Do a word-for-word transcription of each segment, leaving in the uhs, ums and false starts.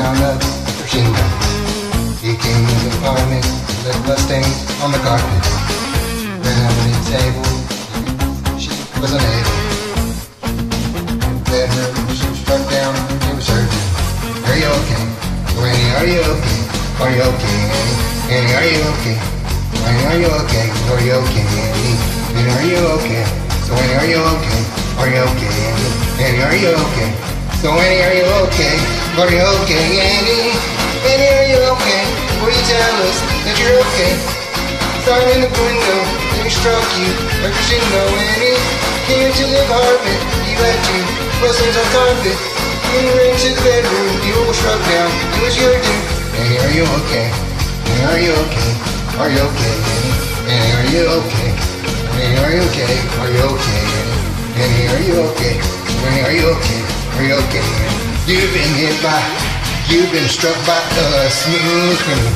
found a machine gun. He came to the apartment, left bloodstains on the carpet. Ran under the table, she was unable. In the bedroom, she was struck down, it was urgent. Are you okay? Annie, are you okay? Are you okay, Annie? Annie, are you okay? Annie, are you okay? Are you okay, Annie? Annie, are you okay? So Annie, are you okay? Are you okay, Annie? Annie, are you okay? So Annie, are you okay? Are you okay, Annie? Annie, are you okay? Will you tell us that you're okay? Saw in the window, and he struck you like a shingo, Annie. Came into the apartment, he left you, blessings on carpet. When you ran to the bedroom, you were struck down, it was your doom. Annie, are you okay? Annie, are you okay? Are you okay, Annie? Annie, are you okay? Annie, are you okay? Are you okay, Annie? Annie, are you okay? Annie, are you okay? Are you okay, Annie? You've been hit by, you've been struck by a smooth criminal.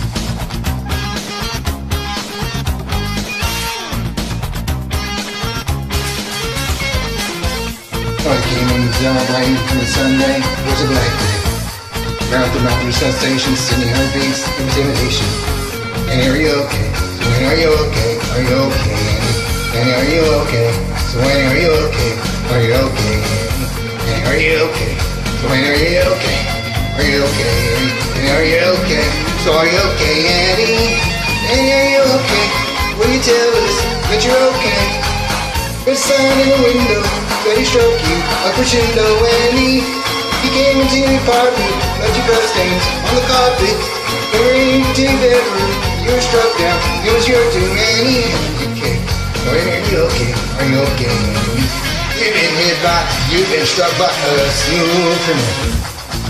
I came in the yellow rain from the Sunday, it was a black day. Round the mountain resuscitation, sending heartbeats, it was imitation. Annie, are you okay? So Annie, are you okay? Are you okay, Annie? Annie, are you okay? So Annie, are you okay? Are you okay, Annie? Annie, are you okay? So Annie, are you okay? Are you okay, Annie? Annie, are you okay? So are you okay, Annie? Annie, are you okay? Will you tell us that you're okay? There's a sign in the window that he struck you like crescendo, Annie. He came into the apartment, left your bloodstains on the carpet. They were into your bedroom, you were struck down, it was your doom, Annie. Okay, so Annie, are you okay? Are you okay, Annie? You've been hit by, you've been struck by a smooth criminal.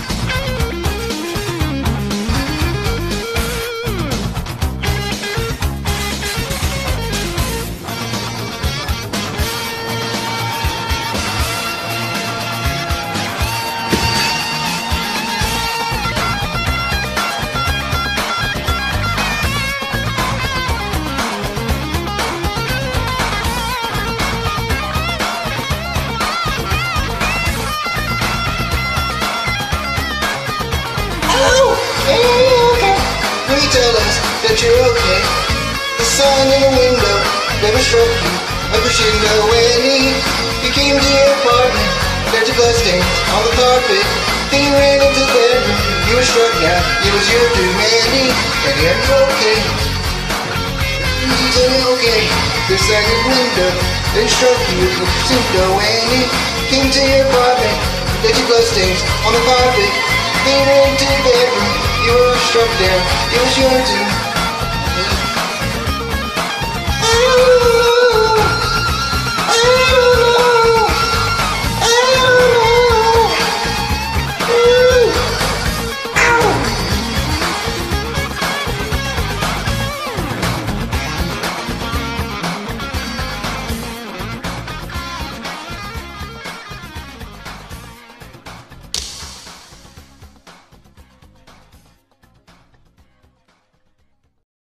Tell us that you're okay. The sun in the window never struck you like a crescendo, Annie. You came to your apartment, left your bloodstains on the carpet. Then you ran into the bedroom, you were struck down, it was your doom, Annie. Annie, are you okay? You tell me okay. The sun in the window then struck you like a crescendo, Annie. Came to your apartment, left your bloodstains on the carpet. Then you ran into the bedroom, you were struck down, it was your doom.